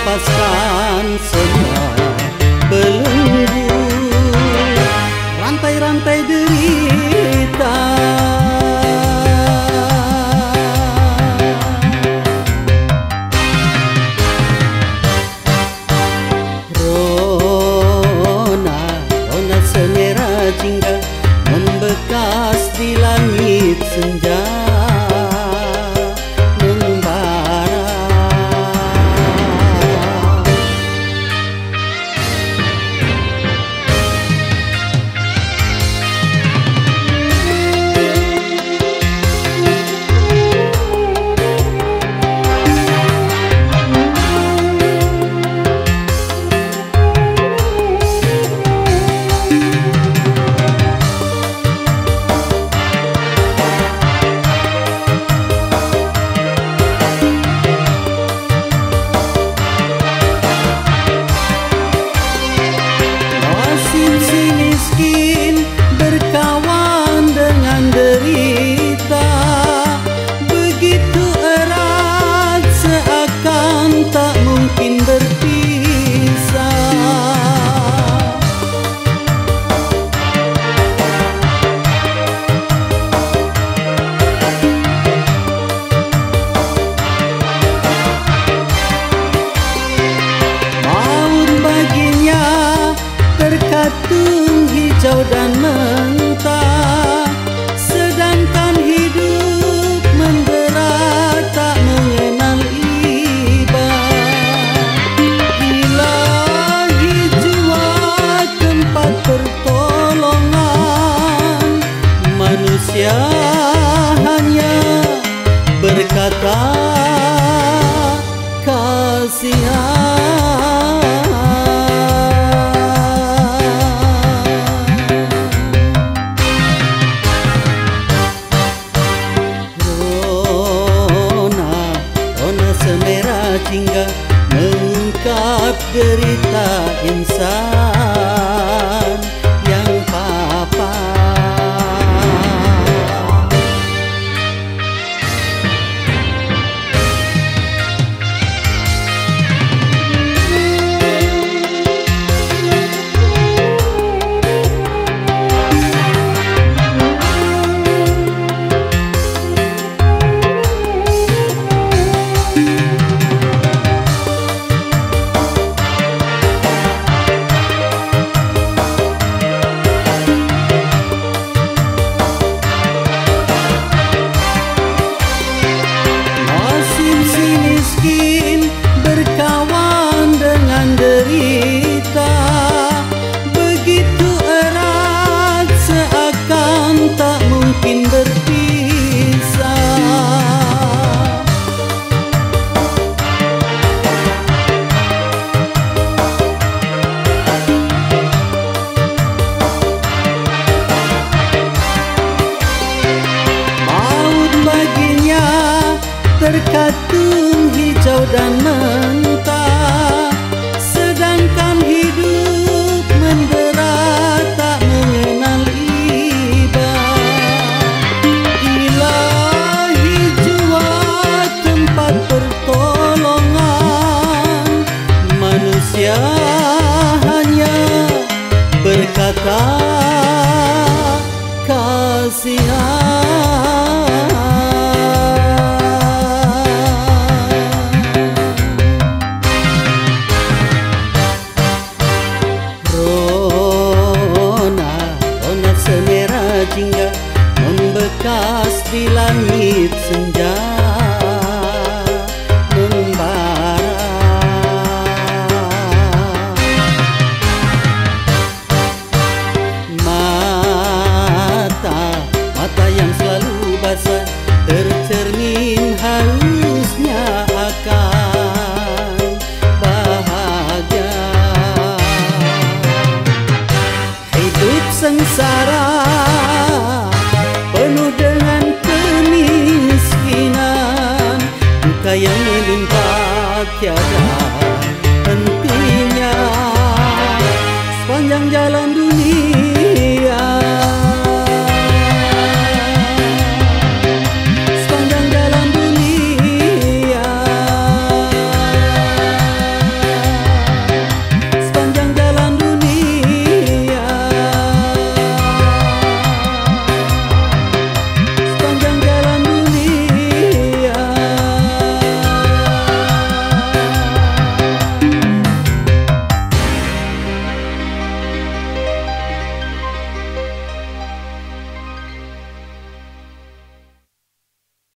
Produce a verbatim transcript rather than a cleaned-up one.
lepaskan semua belenggu, rantai-rantai derita. Rona, rona senera jingga membekas di langit senja. Berkawan dengan derita, begitu erat seakan tak mungkin berpisah. Maut baginya terkatung hijau dan mentah, sedangkan hidup menderita tak mengenal iba. Ilahi jua tempat pertolongan, manusia hanya berkata kasihan. Hingga mengungkap derita insan yang papa. Berkawan dengan derita, begitu erat seakan tak mungkin berpisah. Maut baginya terkatung hijau dan mentah, sedangkan hidup menderita tak mengenal iba. Ilahi jua tempat pertolongan, manusia hanya berkata kasihan. Jingga membekas di langit senja membara. Mata, mata yang selalu basah, tercermin halusnya akan bahagia. Hidup sengsara penuh dengan kemiskinan, duka yang menimpa tiada hentinya. Sepanjang jalan